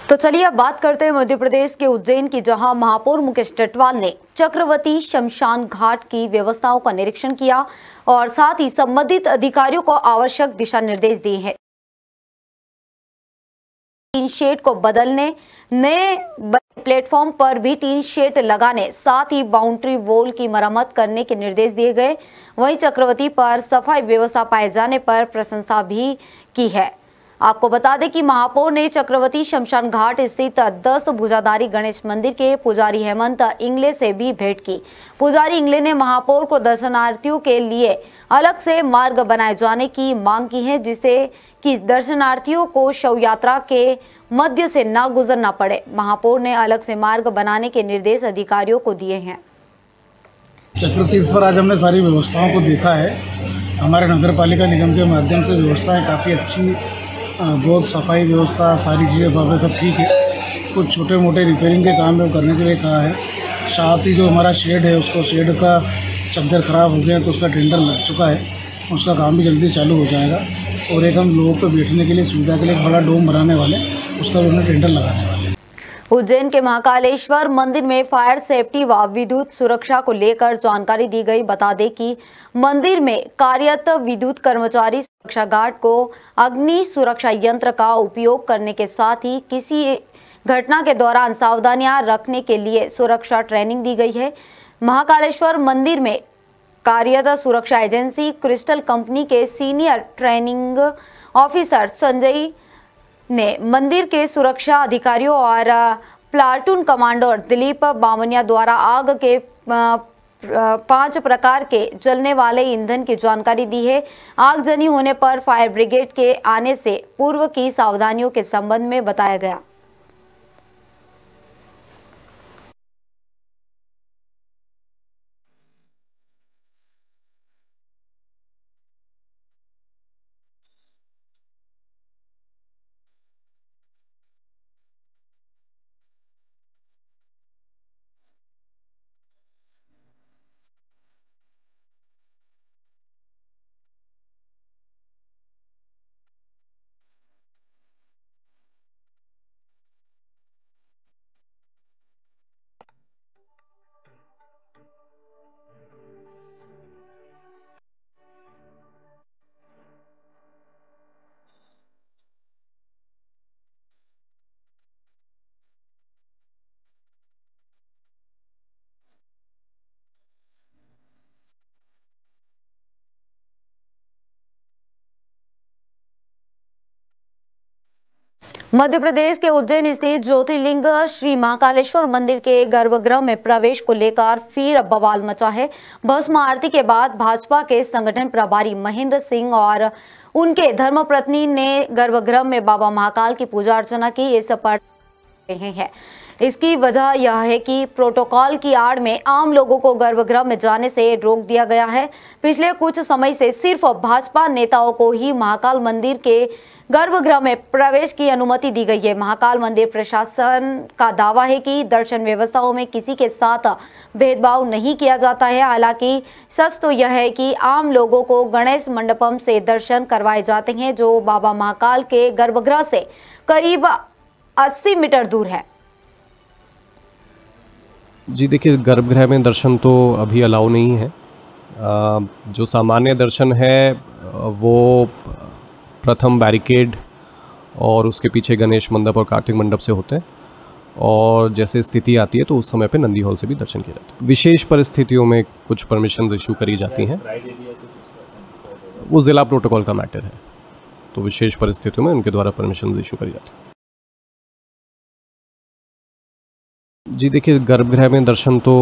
तो चलिए अब बात करते हैं मध्य प्रदेश के उज्जैन की, जहां महापौर मुकेश टेटवाल ने चक्रवती शमशान घाट की व्यवस्थाओं का निरीक्षण किया और साथ ही संबंधित अधिकारियों को आवश्यक दिशा निर्देश दिए हैं। टीन शेड को बदलने, नए प्लेटफॉर्म पर भी टीन शेड लगाने, साथ ही बाउंड्री वॉल की मरम्मत करने के निर्देश दिए गए। वहीं चक्रवती पर सफाई व्यवस्था पाए जाने पर प्रशंसा भी की है। आपको बता दें कि महापौर ने चक्रवती शमशान घाट स्थित 10 भुजाधारी गणेश मंदिर के पुजारी हेमंत इंगले से भी भेंट की। पुजारी इंगले ने महापौर को दर्शनार्थियों के लिए अलग से मार्ग बनाए जाने की मांग की है, जिससे कि दर्शनार्थियों को शव यात्रा के मध्य से न गुजरना पड़े। महापौर ने अलग से मार्ग बनाने के निर्देश अधिकारियों को दिए हैं। चक्रवती पर आज हमने सारी व्यवस्थाओं को देखा है। हमारे नगर पालिका निगम के माध्यम से व्यवस्थाएं काफ़ी अच्छी, बहुत सफाई व्यवस्था, सारी चीज़ें वहाँ सब ठीक है। कुछ छोटे मोटे रिपेयरिंग के काम में करने के लिए कहा है। साथ ही जो हमारा शेड है, उसको शेड का चद्दर खराब हो गया तो उसका टेंडर लग चुका है, उसका काम भी जल्दी चालू हो जाएगा। और एक हम लोगों को बैठने के लिए सुविधा के लिए एक बड़ा डोम बनाने वाले, उसका भी हमने टेंडर लगाने वाले। उज्जैन के महाकालेश्वर मंदिर में फायर सेफ्टी व विद्युत सुरक्षा को लेकर जानकारी दी गई। बता दें कि मंदिर में कार्यरत विद्युत कर्मचारी सुरक्षा गार्ड को अग्नि सुरक्षा यंत्र का उपयोग करने के साथ ही किसी घटना के दौरान सावधानियां रखने के लिए सुरक्षा ट्रेनिंग दी गई है। महाकालेश्वर मंदिर में कार्यरत सुरक्षा एजेंसी क्रिस्टल कंपनी के सीनियर ट्रेनिंग ऑफिसर संजय ने मंदिर के सुरक्षा अधिकारियों और प्लाटून कमांडर दिलीप बामनिया द्वारा आग के 5 प्रकार के जलने वाले ईंधन की जानकारी दी है। आगजनी होने पर फायर ब्रिगेड के आने से पूर्व की सावधानियों के संबंध में बताया गया। मध्य प्रदेश के उज्जैन स्थित ज्योतिर्लिंग श्री महाकालेश्वर मंदिर के गर्भगृह में प्रवेश को लेकर फिर बवाल मचा है। भस्म आरती के बाद भाजपा के संगठन प्रभारी महेंद्र सिंह और उनके धर्मपत्नी ने गर्भगृह में बाबा महाकाल की पूजा अर्चना की। इस पर है इसकी वजह यह है कि प्रोटोकॉल की आड़ में आम लोगों को गर्भगृह में जाने से रोक दिया गया है। पिछले कुछ समय से सिर्फ भाजपा नेताओं को ही महाकाल मंदिर के गर्भगृह में प्रवेश की अनुमति दी गई है। महाकाल मंदिर प्रशासन का दावा है कि दर्शन व्यवस्थाओं में किसी के साथ भेदभाव नहीं किया जाता है। हालांकि सच तो यह है कि आम लोगों को गणेश मंडपम से दर्शन करवाए जाते हैं, जो बाबा महाकाल के गर्भगृह से करीब 80 मीटर दूर है। जी देखिए, गर्भगृह में दर्शन तो अभी अलाउ नहीं है। जो सामान्य दर्शन है वो प्रथम बैरिकेड और उसके पीछे गणेश मंडप और कार्तिक मंडप से होते हैं, और जैसे स्थिति आती है तो उस समय पे नंदी हॉल से भी दर्शन किया जाता है। विशेष परिस्थितियों में कुछ परमिशंस इशू करी जाती हैं, वो ज़िला प्रोटोकॉल का मैटर है, तो विशेष परिस्थितियों में उनके द्वारा परमिशंस इशू करी जाती है। जी देखिए, गर्भगृह में दर्शन तो